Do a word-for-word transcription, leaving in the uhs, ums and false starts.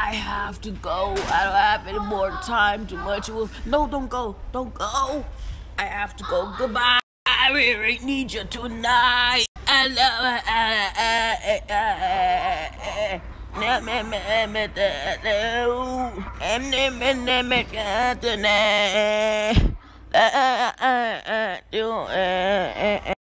I have to go. I don't have any more time. Too much. No, don't go. Don't go. I have to go. Goodbye. I really need you tonight. I love it.